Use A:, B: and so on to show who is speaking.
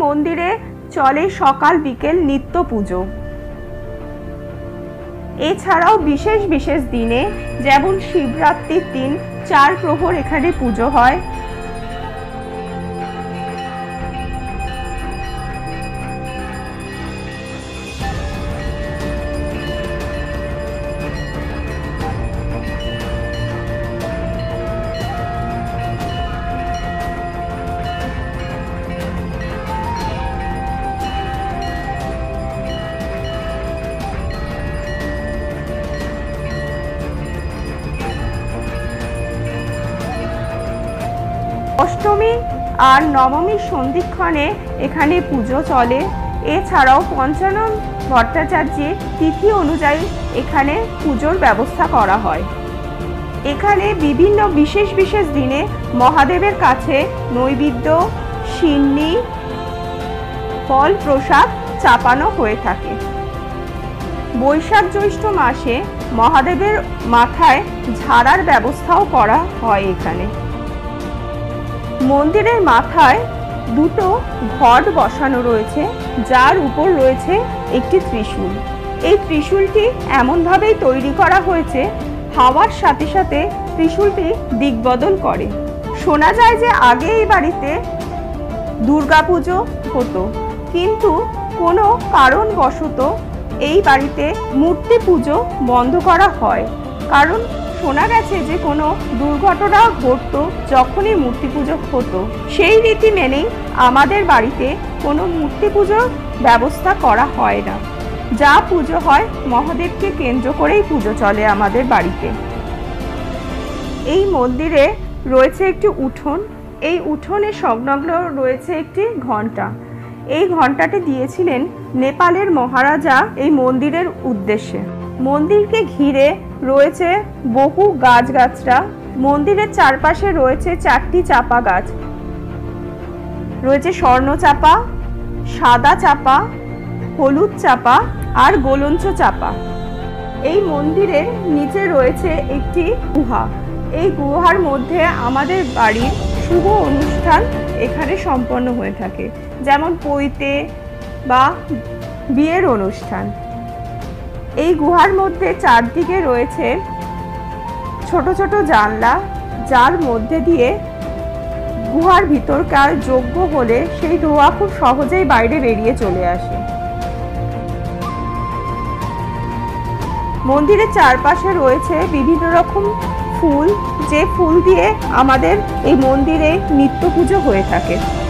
A: মন্দিরে চলে সকাল বিকেল নিত্য পুজো। এছাড়াও বিশেষ বিশেষ দিনে যেমন শিবরাত্রির দিন 4 প্রহর এখানে পুজো হয়। অষ্টমী আর নবমীর সন্ধিক্ষণে এখানে পুজো চলে। এছাড়াও পঞ্চানন ভট্টাচার্যের তিথি অনুযায়ী এখানে পুজোর ব্যবস্থা করা হয়। এখানে বিভিন্ন বিশেষ বিশেষ দিনে মহাদেবের কাছে নৈবেদ্য, সিন্নি, ফল প্রসাদ চাপানো হয়ে থাকে। বৈশাখ জ্যৈষ্ঠ মাসে মহাদেবের মাথায় ঝাড়ার ব্যবস্থাও করা হয় এখানে। মন্দিরের মাথায় দুটো ঘট বসানো রয়েছে, যার উপর রয়েছে একটি ত্রিশূল। এই ত্রিশূলটি এমনভাবেই তৈরি করা হয়েছে, হাওয়ার সাথে সাথে ত্রিশূলটি দিকবদল করে। শোনা যায় যে আগে এই বাড়িতে দুর্গাপুজো হতো, কিন্তু কোনো কারণবশত এই বাড়িতে মূর্তি পুজো বন্ধ করা হয়। কারণ শোনা গেছে যে কোনো দুর্ঘটনা ঘটতো যখনই মূর্তি পুজো হতো। সেই রীতি মেনেই আমাদের বাড়িতে কোনো মূর্তি পুজোর ব্যবস্থা করা হয় না। যা পুজো হয় মহাদেবকে কেন্দ্র করেই পুজো চলে আমাদের বাড়িতে। এই মন্দিরে রয়েছে একটি উঠোন। এই উঠোনে সংলগ্ন রয়েছে একটি ঘণ্টা। এই ঘণ্টাটি দিয়েছিলেন নেপালের মহারাজা এই মন্দিরের উদ্দেশ্যে। মন্দিরকে ঘিরে রয়েছে বহু গাছগাছরা। মন্দিরের চারপাশে রয়েছে 4টি চাপা গাছ। রয়েছে স্বর্ণ চাপা, সাদা চাপা, হলুদ চাপা আর গোলঞ্চ চাপা। এই মন্দিরের নিচে রয়েছে একটি গুহা। এই গুহার মধ্যে আমাদের বাড়ির শুভ অনুষ্ঠান এখানে সম্পন্ন হয়ে থাকে, যেমন পৈতে বা বিয়ের অনুষ্ঠান। এই গুহার মধ্যে চারদিকে রয়েছে ছোট ছোট জানলা, যার মধ্যে দিয়ে গুহার ভিতরকার যজ্ঞ হলে সেই ধোঁয়া খুব সহজেই বাইরে বেরিয়ে চলে আসে। মন্দিরের চারপাশে রয়েছে বিভিন্ন রকম ফুল, যে ফুল দিয়ে আমাদের এই মন্দিরে নিত্য পুজো হয়ে থাকে।